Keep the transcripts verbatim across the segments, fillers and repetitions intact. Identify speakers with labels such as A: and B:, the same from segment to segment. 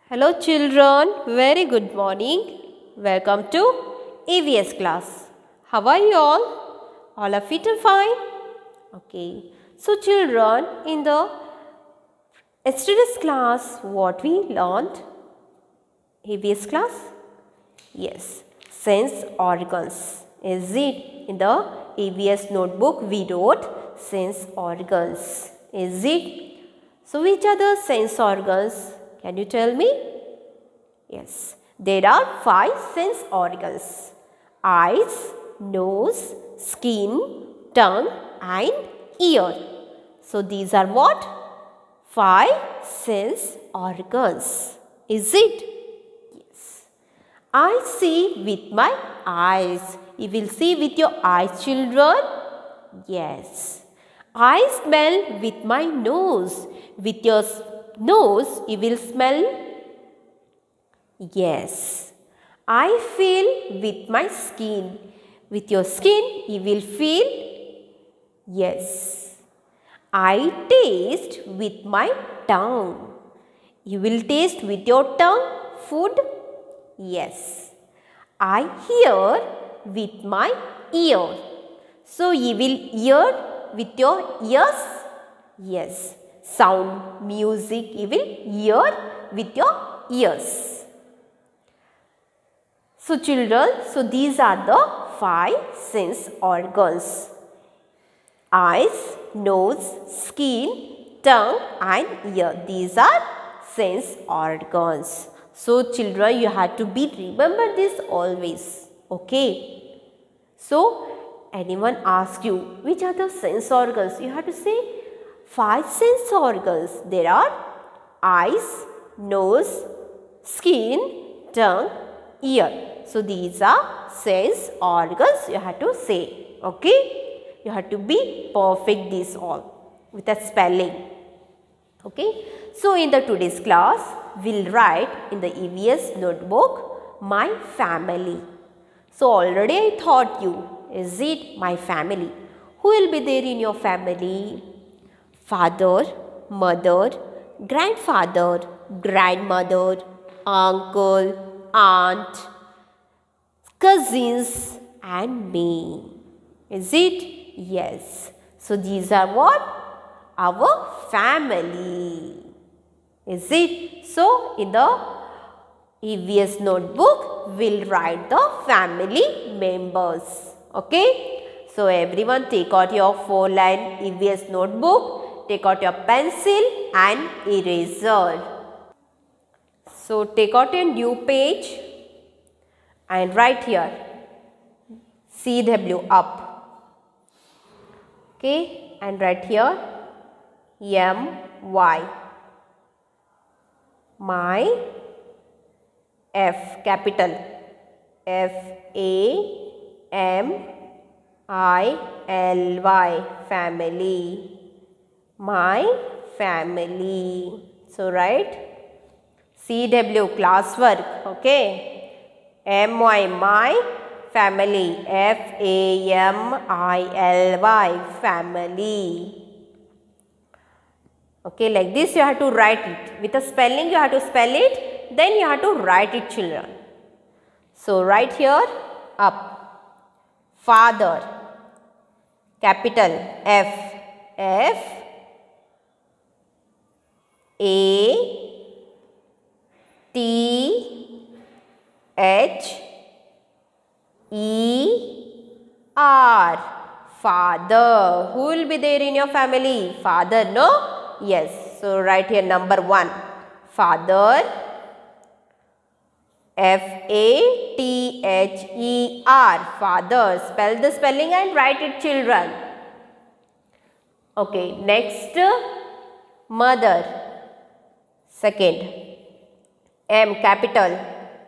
A: Hello children, very good morning. Welcome to E V S class. How are you all? All are fit and fine? Okay. So children, in the yesterday's class, what we learned? E V S class? Yes, sense organs. Is it? In the E V S notebook, we wrote sense organs. Is it? So which are the sense organs? Can you tell me? Yes, there are five sense organs: eyes, nose, skin, tongue and ear. So these are what? Five sense organs. Is it? Yes. I see with my eyes. You will see with your eyes, children. Yes. I smell with my nose. With your nose, you will smell. Yes. I feel with my skin. With your skin, you will feel. Yes. I taste with my tongue. You will taste with your tongue food. Yes. I hear with my ear. So you will hear with your ears. Yes. Sound, music, you will hear with your ears. So children, so these are the five sense organs: eyes, nose, skin, tongue and ear. These are sense organs. So children, you have to be remember this always. Okay. So anyone ask you which are the sense organs, you have to say five sense organs. There are eyes, nose, skin, tongue, ear. So these are sense organs you have to say. Okay. You have to be perfect this all with a spelling. Okay. So in the today's class, we'll write in the E V S notebook my family. So already I taught you, is it my family? Who will be there in your family? Father, mother, grandfather, grandmother, uncle, aunt, cousins and me. Is it? Yes. So these are what? Our family. Is it? So in the E V S notebook, we'll write the family members. Okay. So everyone take out your four line E V S notebook. Take out your pencil and eraser. So take out a new page and write here C W up. Okay, and write here M Y. My. F capital F A M I L Y family. My family. So write C W classwork. Okay. M Y my family. F A M I L Y family. Okay, like this you have to write it. With a spelling you have to spell it. Then you have to write it, children. So write here up. Father. Capital F. F. A. T. H. E. R. Father. Who will be there in your family? Father, no? Yes. So write here number one. Father. F A T H E R. Father. Spell the spelling and write it, children. Okay. Next. Mother. Second. M capital.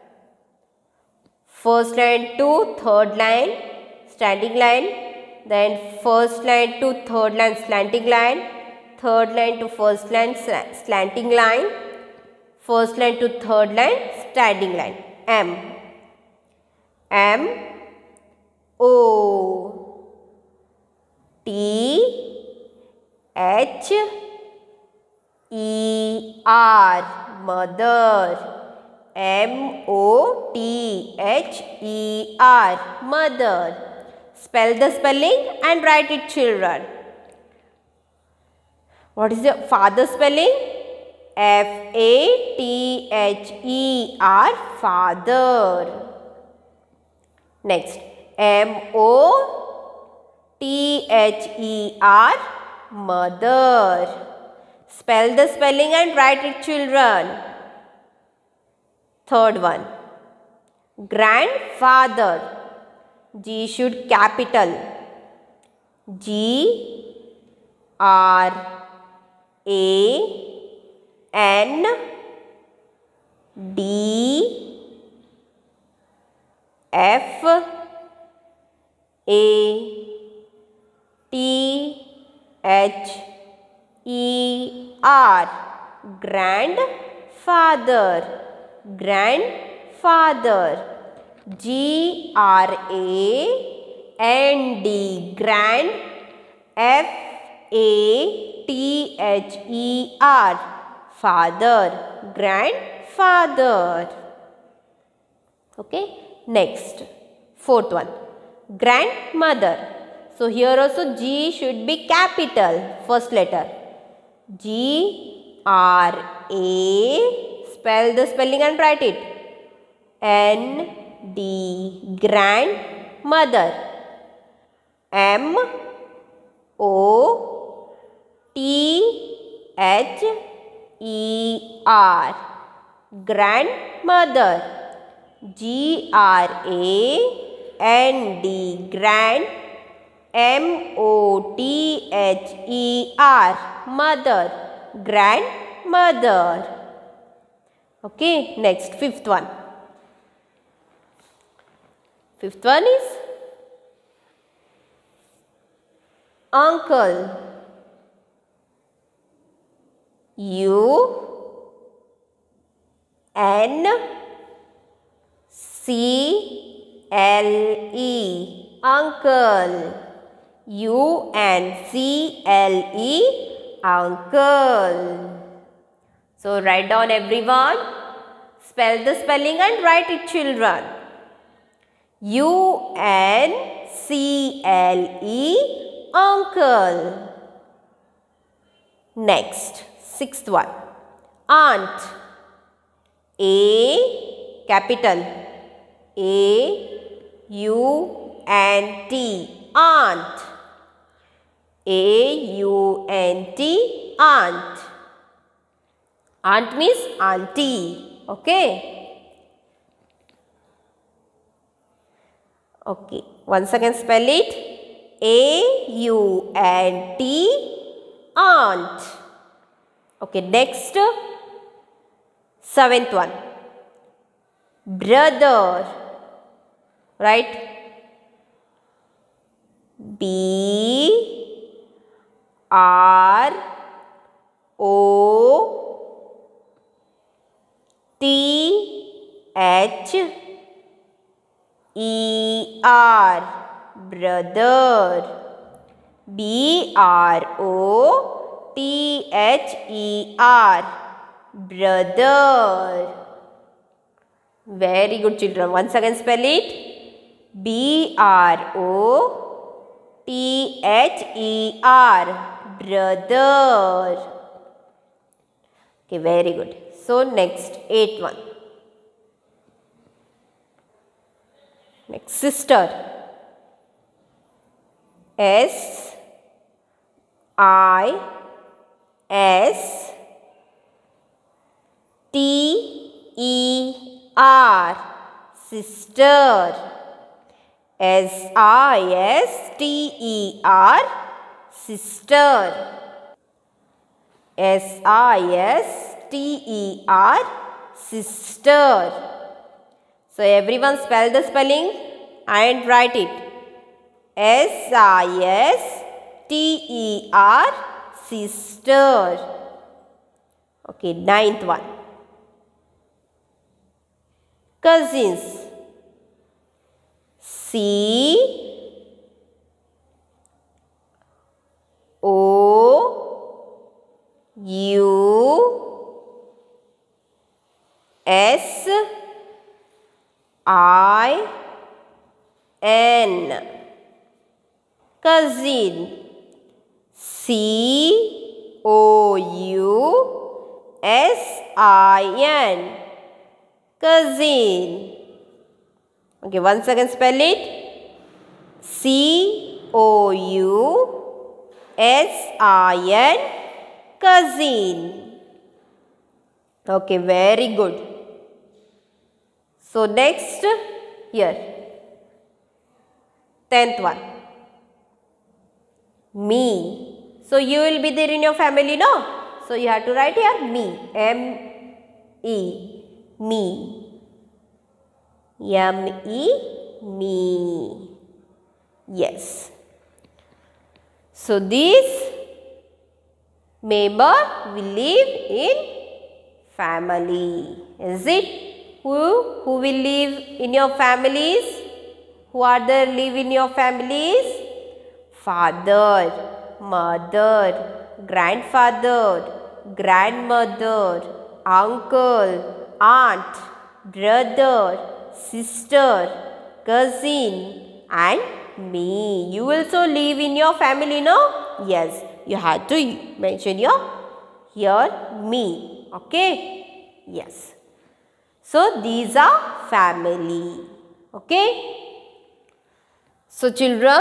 A: First line to third line standing line. Then first line to third line slanting line. Third line to first line slanting line. First line to third line standing line. M. M. O. T. H. E R, mother. M O T H E R, mother. Spell the spelling and write it, children. What is your father spelling? F A T H E R, father. Next, M O T H E R, mother. Spell the spelling and write it, children. Third one, grandfather. G should capital. G R A N D F A T H E R, grandfather. Grandfather. G R A N D, grand. F A T H E R, father. Grandfather. Okay. Next, fourth one, grandmother. So here also G should be capital, first letter. G R A, spell the spelling and write it. N D, grandmother. M O T H E R, grandmother. G R A N D, grand. M O T H E R, mother. Grandmother. Okay, next, fifth one. Fifth one is uncle. U N C L E, uncle. U N C L E, uncle. So write down, everyone. Spell the spelling and write it, children. U N C L E, uncle. Next, sixth one, aunt. A, capital. A U N T, aunt. A U N T, aunt. Aunt means auntie. Okay. Okay. Once again spell it. A U N T, aunt. Okay. Next, seventh one, brother. Right? B R O T H E R, brother. B R O T H E R, brother. Very good, children. Once again spell it. B R O T H E R, brother. Okay, very good. So, next, eighth one. Next, sister. S I S T E R, sister. S I S T E R, sister. S I S T E R, sister. So, everyone spell the spelling and write it. S I S T E R, sister. Okay, ninth one. Cousins. C O U S I N. Cousin. C O U S I N. Cousin. Okay, once again spell it. C O U S I N. Cousin. Okay, very good. So next here, tenth one. Me. So you will be there in your family, no? So you have to write here me. M E. Me. M E. Me. Yes. So this member will live in family. Is it? Who? Who will live in your families? Who are there live in your families? Father, mother, grandfather, grandmother, uncle, aunt, brother, sister, cousin and me. You also live in your family, no? Yes, you have to mention your here me. Okay? Yes. So these are family. Okay? So children,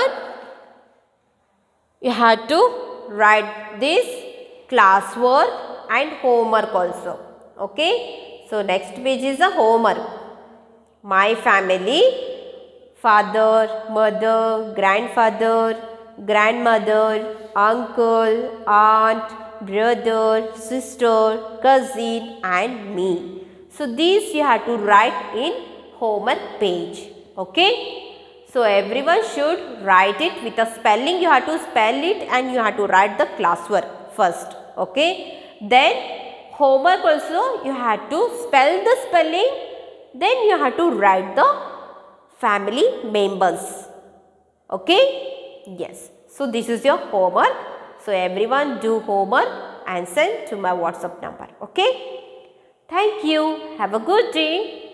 A: you have to write this classwork and homework also. Okay? So next page is the homework. My family, father, mother, grandfather, grandmother, uncle, aunt, brother, sister, cousin and me. So these you have to write in homework page. Okay? So everyone should write it with a spelling. You have to spell it and you have to write the classwork first. Okay? Then homework also you have to spell the spelling. Then you have to write the family members. Okay? Yes. So this is your homework. So everyone do homework and send to my WhatsApp number. Okay? Thank you. Have a good day.